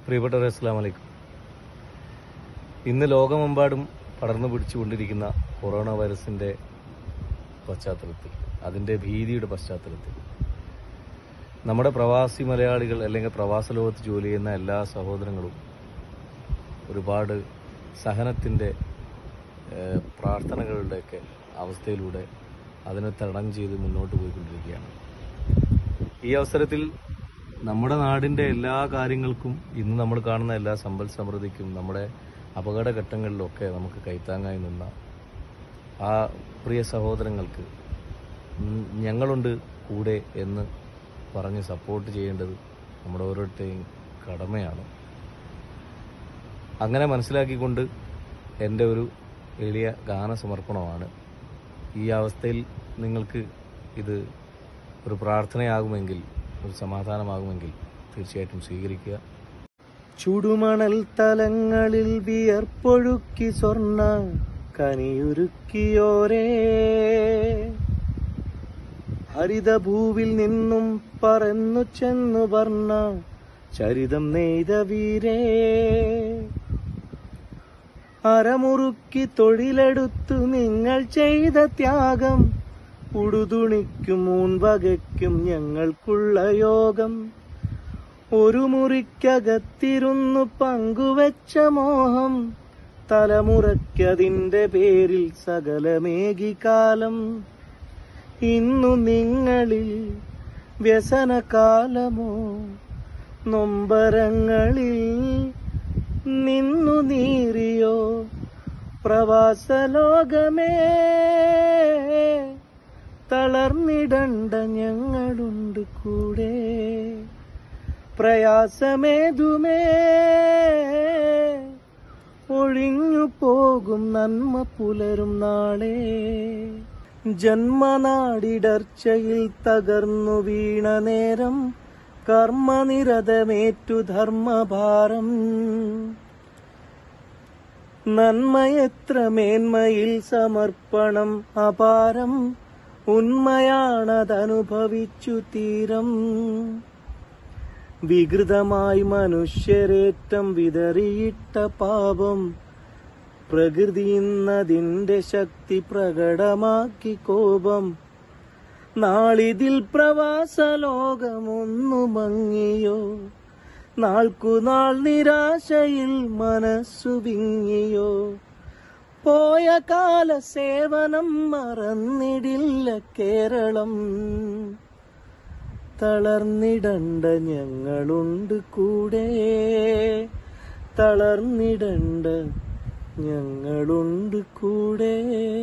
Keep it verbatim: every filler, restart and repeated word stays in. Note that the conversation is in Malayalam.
പ്രിയപ്പെട്ടവരെ, അസ്സലാമു അലൈക്കും. ഇന്ന് ലോകമെമ്പാടും പടർന്നു പിടിച്ചുകൊണ്ടിരിക്കുന്ന കൊറോണ വൈറസിന്റെ പശ്ചാത്തലത്തിൽ, അതിന്റെ ഭീതിയുടെ പശ്ചാത്തലത്തിൽ നമ്മുടെ പ്രവാസി മലയാളികൾ അല്ലെങ്കിൽ പ്രവാസ ലോകത്ത് ജോലി ചെയ്യുന്ന എല്ലാ സഹോദരങ്ങളും ഒരുപാട് സഹനത്തിന്റെ പ്രാർത്ഥനകളുടെയൊക്കെ അവസ്ഥയിലൂടെ അതിനെ തടം ചെയ്ത് മുന്നോട്ട് പോയിക്കൊണ്ടിരിക്കുകയാണ്. ഈ അവസരത്തിൽ നമ്മുടെ നാടിന്റെ എല്ലാ കാര്യങ്ങൾക്കും, ഇന്ന് നമ്മൾ കാണുന്ന എല്ലാ സമ്പൽ സമൃദ്ധിക്കും, നമ്മുടെ അപകടഘട്ടങ്ങളിലൊക്കെ നമുക്ക് കൈത്താങ്ങായി നിന്ന ആ പ്രിയ സഹോദരങ്ങൾക്ക് ഞങ്ങളുണ്ട് കൂടെ എന്ന് പറഞ്ഞ് സപ്പോർട്ട് ചെയ്യേണ്ടത് നമ്മുടെ ഓരോരുത്തരെയും കടമയാണ്. അങ്ങനെ മനസ്സിലാക്കിക്കൊണ്ട് എൻ്റെ ഒരു എളിയ ഗാനസമർപ്പണമാണ്. ഈ അവസ്ഥയിൽ നിങ്ങൾക്ക് ഇത് ഒരു പ്രാർത്ഥനയാകുമെങ്കിൽ, ഒരു സമാധാനമാകുമെങ്കിൽ തീർച്ചയായിട്ടും സ്വീകരിക്കുക. ചുടുമണൽ തലങ്ങളിൽ വിയർപ്പൊഴുക്കി സ്വർണ്ണ കനിയൊരുക്കിയോരേ, ഹരിതഭൂവിൽ നിന്നും പറന്നു ചെന്നു വർണ്ണ ചരിതം നെയ്ത വീരേ, അരമുറുക്കി തൊഴിലെടുത്തു നിങ്ങൾ ചെയ്ത ത്യാഗം, ഉടുതുണിക്കും ഊൺവകയ്ക്കും ഞങ്ങൾക്കുള്ള യോഗം, ഒരു മുറിക്കകത്തിരുന്നു പങ്കുവെച്ച മോഹം, തലമുറയ്ക്കതിന്റെ പേരിൽ സകലമേകി കാലം. ഇന്നു നിങ്ങളിൽ വ്യസനകാലമോ, നൊമ്പരങ്ങളിൽ നിന്നു നീറിയോ പ്രവാസലോകമേ, തളർന്നിടണ്ട ഞങ്ങളുണ്ട് കൂടെ, പ്രയാസമേതുമേ ഒഴിഞ്ഞു പോകും, നന്മ പുലരും നാളെ. ജന്മനാടിടർച്ചയിൽ തകർന്നു വീണ നേരം, കർമ്മനിരതമേറ്റു ധർമ്മഭാരം, നന്മയെത്ര മേന്മയിൽ സമർപ്പണം അപാരം, ഉന്മയാണതനുഭവിച്ചു തീരം. വികൃതമായി മനുഷ്യരേറ്റം വിതറിയിട്ട പാപം, പ്രകൃതി ഇന്നതിന്റെ ശക്തി പ്രകടമാക്കി കോപം. നാളിതിൽ പ്രവാസലോകമൊന്നു മങ്ങിയോ, നാൾക്കുനാൾ നിരാശയിൽ മനസ്സു വിങ്ങിയോ, പോയ കാല സേവനം മറന്നിടില്ല കേരളം. തളർന്നിടണ്ട ഞങ്ങളുണ്ട് കൂടെ, തളർന്നിടണ്ട ഞങ്ങളുണ്ട് കൂടെ.